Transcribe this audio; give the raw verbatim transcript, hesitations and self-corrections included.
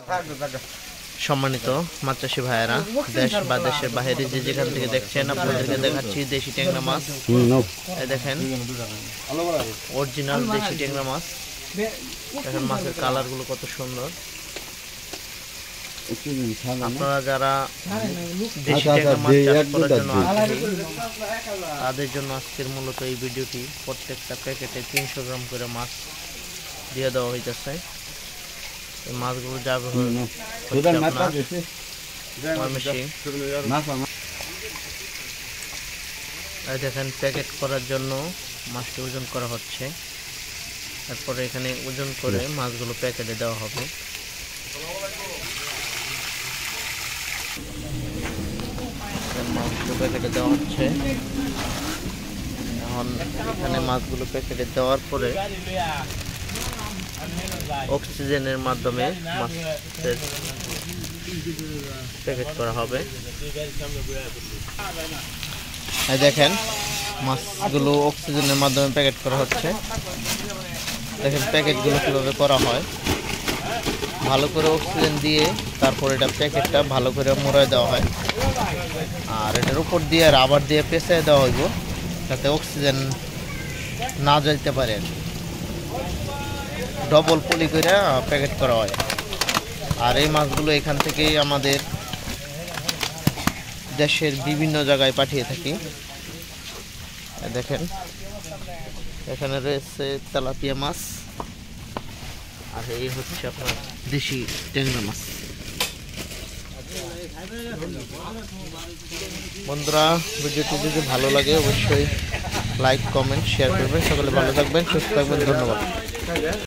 সম্মানিত মাছ চাষি ভাইয়েরা, দেশ বা দেশের বাইরে যে যেখান থেকে দেখছেন আপনাদেরকে দেখাচ্ছি দেশি ট্যাংরা মাছ। এই দেখেন অরিজিনাল দেশি ট্যাংরা মাছ। দেখেন মাছের কালারগুলো কত সুন্দর। আপনারা যারা দেশি ট্যাংরা মাছ চাষ করার জন্য আগ্রহী তাদের জন্য আজকের মূলত এই ভিডিওটি। প্রত্যেকটা প্যাকেটে তিনশো গ্রাম করে মাছ দিয়ে দেওয়া হইতেছে। এই মাছগুলো যাবে দেখেন প্যাকেট করার জন্য মাছটি ওজন করা হচ্ছে। তারপরে এখানে ওজন করে মাছগুলো প্যাকেটে দেওয়া হবে। মাছগুলো প্যাকেটে দেওয়া হচ্ছে। এখন এখানে মাছগুলো প্যাকেটে দেওয়ার পরে অক্সিজেনের মাধ্যমে মাছের প্যাকেট করা হবে। দেখেন মাছগুলো অক্সিজেনের মাধ্যমে প্যাকেট করা হচ্ছে। দেখেন প্যাকেটগুলো কিভাবে করা হয়। ভালো করে অক্সিজেন দিয়ে তারপর এটা প্যাকেটটা ভালো করে মোড়ায় দেওয়া হয়, আর এটার উপর দিয়ে রাবার দিয়ে পেঁচায় দেওয়া হইব যাতে অক্সিজেন না যাইতে পারে। ডবল পলি করে প্যাকেট করা হয়। আর এই মাছগুলো এখান থেকেই আমাদের দেশের বিভিন্ন জায়গায় পাঠিয়ে থাকি। দেখেন এখানে রয়েছে তেলাপিয়া মাছ, আর এই হচ্ছে আপনার দেশি ট্যাংরা মাছ। বন্ধুরা, ভিডিওটি যদি ভালো লাগে অবশ্যই লাইক কমেন্ট শেয়ার করবেন। সকলে ভালো থাকবেন, সুস্থ থাকবেন। ধন্যবাদ।